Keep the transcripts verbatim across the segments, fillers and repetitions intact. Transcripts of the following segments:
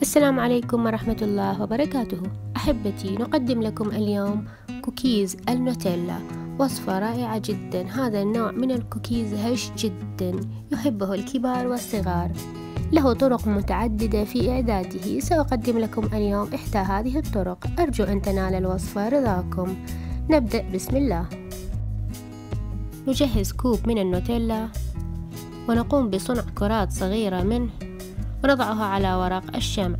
السلام عليكم ورحمة الله وبركاته. أحبتي، نقدم لكم اليوم كوكيز النوتيلا، وصفة رائعة جدا. هذا النوع من الكوكيز هش جدا، يحبه الكبار والصغار، له طرق متعددة في إعداده. سأقدم لكم اليوم إحدى هذه الطرق، أرجو أن تنال الوصفة رضاكم. نبدأ بسم الله. نجهز كوب من النوتيلا ونقوم بصنع كرات صغيرة منه ونضعها على ورق الشمع.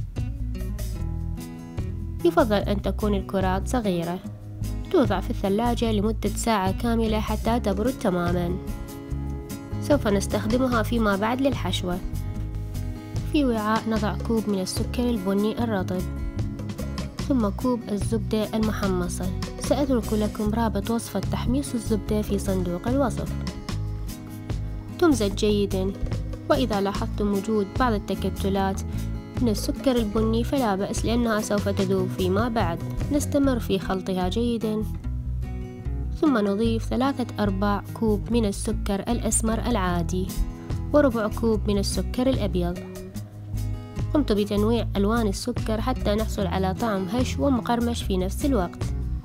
يفضل أن تكون الكرات صغيرة. توضع في الثلاجة لمدة ساعة كاملة حتى تبرد تماما. سوف نستخدمها فيما بعد للحشوة. في وعاء نضع كوب من السكر البني الرطب، ثم كوب الزبدة المحمصة. سأترك لكم رابط وصفة تحميص الزبدة في صندوق الوصف. تمزج جيدا، وإذا لاحظتم وجود بعض التكتلات من السكر البني فلا بأس، لأنها سوف تذوب فيما بعد. نستمر في خلطها جيدا، ثم نضيف ثلاثة أرباع كوب من السكر الأسمر العادي وربع كوب من السكر الأبيض. قمت بتنويع ألوان السكر حتى نحصل على طعم هش ومقرمش في نفس الوقت.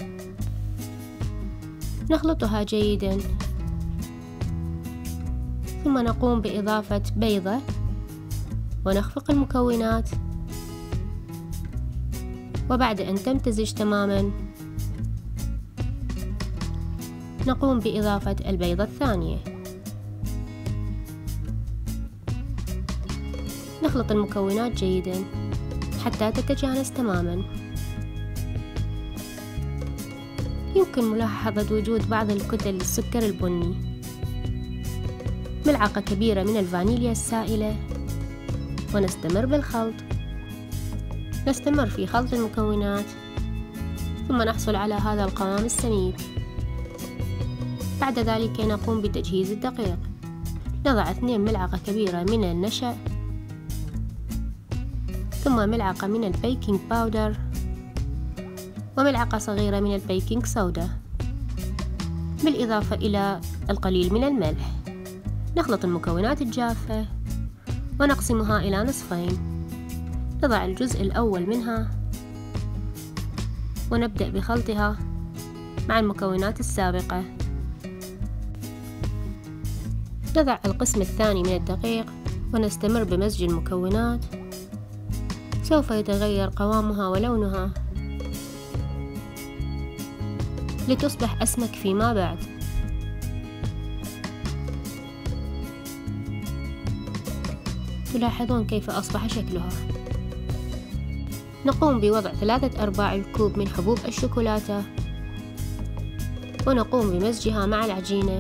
نخلطها جيدا، ثم نقوم بإضافة بيضة ونخفق المكونات، وبعد أن تمتزج تماما نقوم بإضافة البيضة الثانية. نخلط المكونات جيدا حتى تتجانس تماما. يمكن ملاحظة وجود بعض الكتل للسكر البني. ملعقة كبيرة من الفانيليا السائلة، ونستمر بالخلط. نستمر في خلط المكونات ثم نحصل على هذا القوام السميك. بعد ذلك نقوم بتجهيز الدقيق. نضع اثنين ملعقة كبيرة من النشا، ثم ملعقة من البيكنج باودر، وملعقة صغيرة من البيكنج صودا، بالإضافة إلى القليل من الملح. نخلط المكونات الجافة ونقسمها إلى نصفين. نضع الجزء الأول منها ونبدأ بخلطها مع المكونات السابقة. نضع القسم الثاني من الدقيق ونستمر بمزج المكونات. سوف يتغير قوامها ولونها لتصبح أسمك فيما بعد. تلاحظون كيف أصبح شكلها. نقوم بوضع ثلاثة أرباع الكوب من حبوب الشوكولاتة ونقوم بمزجها مع العجينة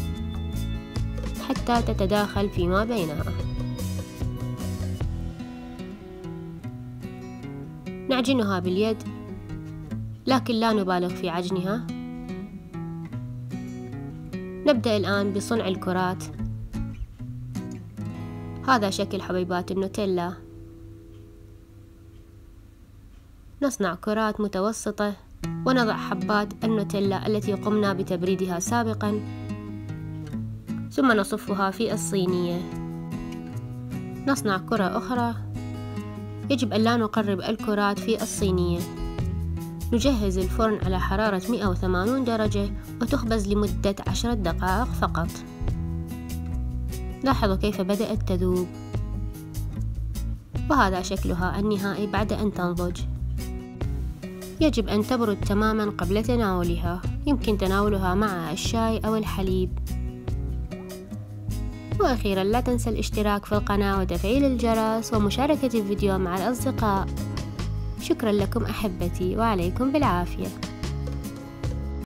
حتى تتداخل فيما بينها. نعجنها باليد، لكن لا نبالغ في عجنها. نبدأ الآن بصنع الكرات. هذا شكل حبيبات النوتيلا. نصنع كرات متوسطة ونضع حبات النوتيلا التي قمنا بتبريدها سابقا، ثم نصفها في الصينية. نصنع كرة أخرى. يجب أن لا نقرب الكرات في الصينية. نجهز الفرن على حرارة مئة وثمانين درجة وتخبز لمدة عشر دقائق فقط. لاحظوا كيف بدأت تذوب، وهذا شكلها النهائي بعد أن تنضج. يجب أن تبرد تماما قبل تناولها. يمكن تناولها مع الشاي أو الحليب. وأخيرا لا تنسى الاشتراك في القناة وتفعيل الجرس ومشاركة الفيديو مع الأصدقاء. شكرا لكم أحبتي، وعليكم بالعافية.